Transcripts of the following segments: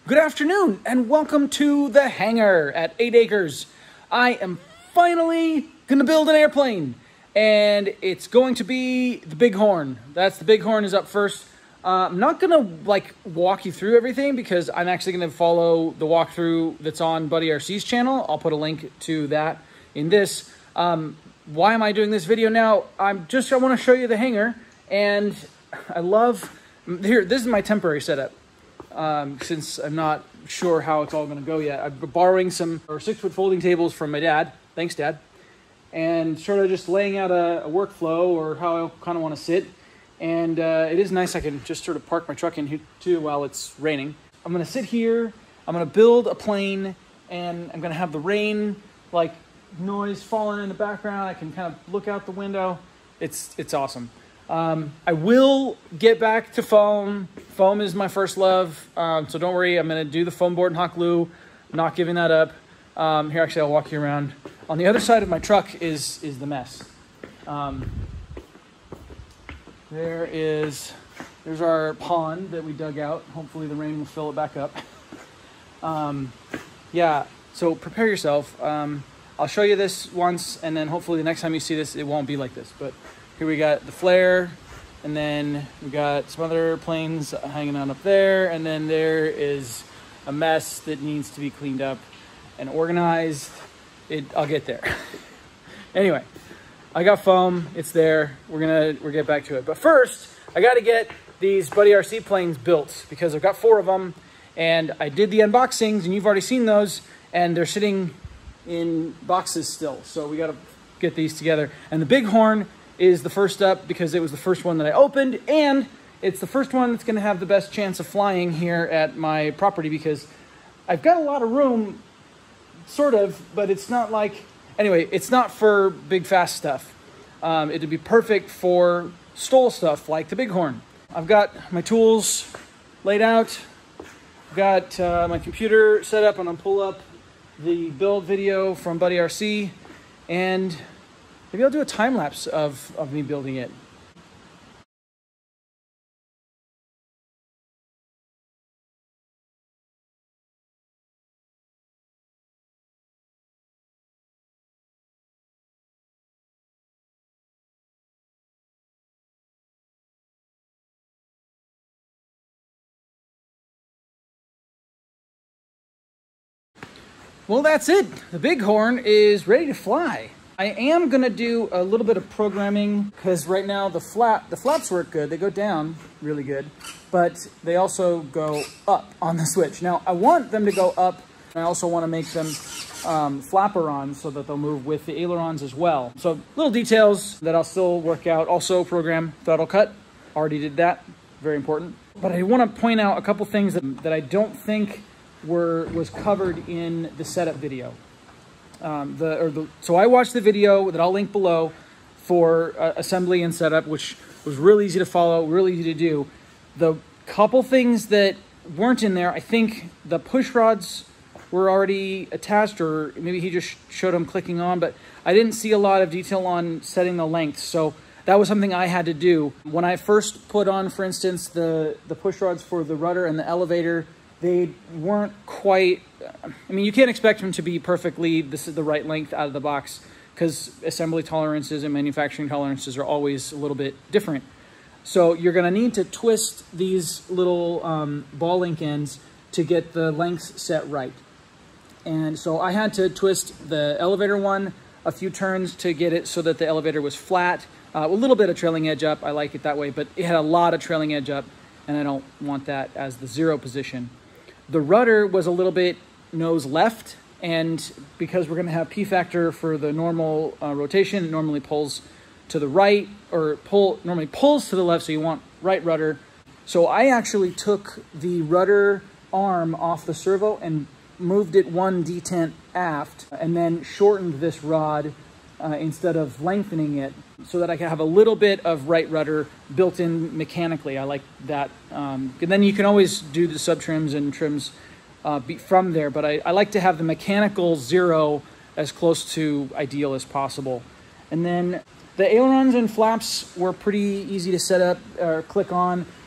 Good afternoon and welcome to the hangar at 8 acres. I am finally gonna build an airplane and it's going to be the Bighorn. That's the Bighorn is up first. I'm not gonna walk you through everything because I'm actually gonna follow the walkthrough that's on Buddy RC's channel. I'll put a link to that in this. Why am I doing this video now? I wanna show you the hangar and this is my temporary setup. Since I'm not sure how it's all going to go yet. I'm borrowing some 6-foot folding tables from my dad. Thanks, Dad. And sort of just laying out a workflow or how I kind of want to sit. And it is nice I can just sort of park my truck in here too while it's raining. I'm going to sit here. I'm going to build a plane and I'm going to have the rain noise falling in the background. I can kind of look out the window. It's awesome. I will get back to foam. Foam is my first love, so don't worry. I'm going to do the foam board and hot glue. I'm not giving that up. Here, actually, I'll walk you around. On the other side of my truck is the mess. There's our pond that we dug out. Hopefully the rain will fill it back up. Yeah, so prepare yourself. I'll show you this once, and then hopefully the next time you see this, it won't be like this. But here we got the flare, and then we got some other planes hanging out up there, and then there is a mess that needs to be cleaned up and organized. I'll get there. Anyway, I got foam. It's there. We'll get back to it. But first, I got to get these Buddy RC planes built because I've got 4 of them, and I did the unboxings, and you've already seen those, and they're sitting in boxes still. So we got to get these together. And the Bighorn is the first up because it was the first one that I opened, and it's the first one that's going to have the best chance of flying here at my property because I've got a lot of room, sort of, but it's not anyway, it's not for big fast stuff. It'd be perfect for stole stuff like the Bighorn. I've got my tools laid out. I've got my computer set up. I'm going to pull up the build video from Buddy RC, and maybe I'll do a time lapse of me building it. Well, that's it. The Bighorn is ready to fly. I am gonna do a little bit of programming because right now the flaps work good. They go down really good, but they also go up on the switch. Now I want them to go up. I also want to make them flaperons so that they'll move with the ailerons as well. So little details that I'll still work out. Also program throttle cut. Already did that. Very important. But I want to point out a couple things that I don't think was covered in the setup video. So I watched the video that I'll link below for assembly and setup, which was really easy to follow, really easy to do. The couple things that weren't in there, I think the push rods were already attached, or maybe he just showed them clicking on, but I didn't see a lot of detail on setting the length. So that was something I had to do. When I first put on, for instance, the push rods for the rudder and the elevator, they weren't quite, I mean, you can't expect them to be perfectly the right length out of the box because assembly tolerances and manufacturing tolerances are always a little bit different. So you're gonna need to twist these little ball link ends to get the lengths set right. And so I had to twist the elevator one a few turns to get it so that the elevator was flat. A little bit of trailing edge up, I like it that way, but it had a lot of trailing edge up and I don't want that as the 0 position. The rudder was a little bit nose left, and because we're going to have P-factor for the normal rotation, it normally pulls to the right, or normally pulls to the left, so you want right rudder. So I actually took the rudder arm off the servo and moved it 1 detent aft, and then shortened this rod instead of lengthening it, so that I can have a little bit of right rudder built in mechanically. I like that. And then you can always do the sub trims and trims from there, but I like to have the mechanical 0 as close to ideal as possible. And then the ailerons and flaps were pretty easy to set up or click on.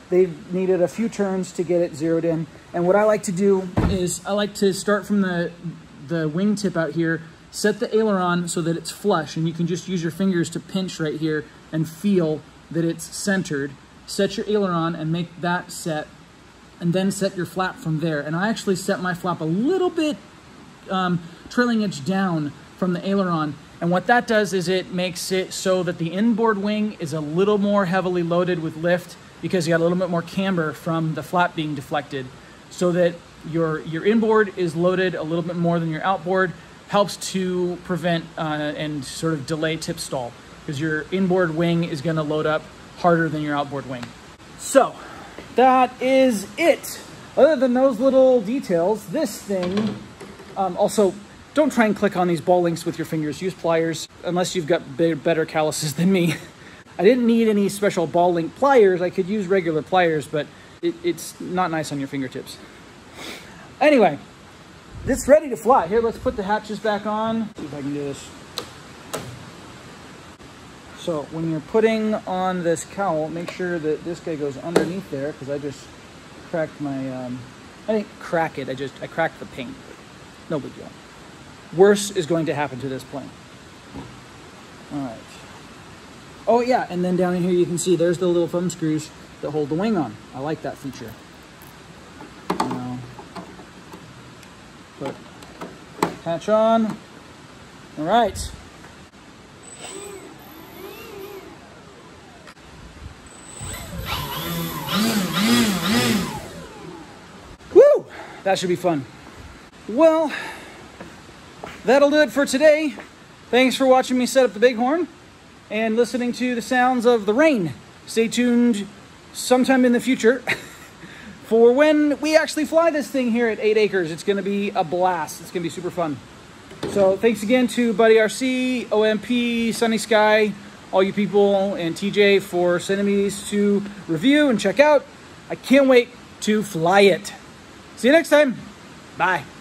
they needed a few turns to get it zeroed in. And what I like to do is I like to start from the wingtip out here, set the aileron so that it's flush, and you can just use your fingers to pinch right here and feel that it's centered. Set your aileron and make that set, and then set your flap from there. And I actually set my flap a little bit trailing edge down from the aileron. And what that does is it makes it so that the inboard wing is a little more heavily loaded with lift, because you got a little bit more camber from the flap being deflected, so that your inboard is loaded a little bit more than your outboard. Helps to prevent and sort of delay tip stall, because your inboard wing is going to load up harder than your outboard wing. So that is it. Other than those little details, this thing, also don't try and click on these ball links with your fingers. Use pliers, unless you've got better calluses than me. I didn't need any special ball link pliers. I could use regular pliers, but it's not nice on your fingertips. Anyway, it's ready to fly. Here, let's put the hatches back on. See if I can do this. So when you're putting on this cowl, make sure that this guy goes underneath there, because I just cracked my, I didn't crack it, I cracked the paint. No big deal. Worse is going to happen to this plane. All right. Oh yeah, and then down in here you can see there's the little thumb screws that hold the wing on. I like that feature. Now, put hatch on. All right. Woo! That should be fun. Well, that'll do it for today. Thanks for watching me set up the Bighorn and listening to the sounds of the rain. Stay tuned sometime in the future for when we actually fly this thing here at 8 acres. It's going to be a blast. It's going to be super fun. So thanks again to Buddy RC, OMP, Sunny Sky, all you people, and TJ for sending me these to review and check out. I can't wait to fly it. See you next time. Bye.